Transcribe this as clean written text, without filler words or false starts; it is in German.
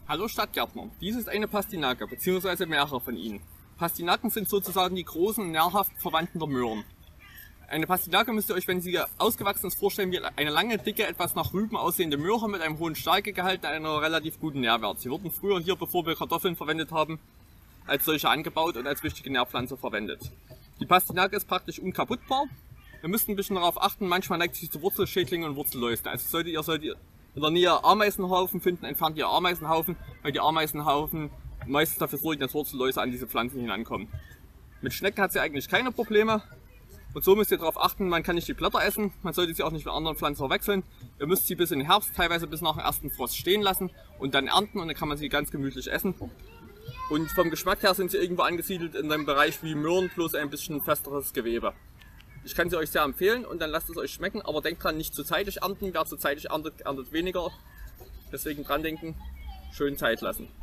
Hallo Stadtgärtner, dies ist eine Pastinake bzw. mehrere von ihnen. Pastinaken sind sozusagen die großen, nährhaften Verwandten der Möhren. Eine Pastinake müsst ihr euch, wenn sie ausgewachsen ist, vorstellen wie eine lange, dicke, etwas nach Rüben aussehende Möhre mit einem hohen Stärkegehalt und einer relativ guten Nährwert. Sie wurden früher hier, bevor wir Kartoffeln verwendet haben, als solche angebaut und als wichtige Nährpflanze verwendet. Die Pastinake ist praktisch unkaputtbar. Ihr müsst ein bisschen darauf achten, manchmal neigt sie zu Wurzelschädlingen und Wurzelläusen. Also solltet ihr in der Nähe Ameisenhaufen finden, entfernt ihr Ameisenhaufen, weil die Ameisenhaufen meistens dafür sorgen, dass Wurzelläuse an diese Pflanzen hinankommen. Mit Schnecken hat sie eigentlich keine Probleme. Und so müsst ihr darauf achten, man kann nicht die Blätter essen, man sollte sie auch nicht mit anderen Pflanzen verwechseln. Ihr müsst sie bis in den Herbst, teilweise bis nach dem ersten Frost stehen lassen und dann ernten und dann kann man sie ganz gemütlich essen. Und vom Geschmack her sind sie irgendwo angesiedelt in einem Bereich wie Möhren, bloß ein bisschen festeres Gewebe. Ich kann sie euch sehr empfehlen und dann lasst es euch schmecken, aber denkt dran, nicht zu zeitig ernten. Wer zu zeitig erntet, erntet weniger. Deswegen dran denken, schön Zeit lassen.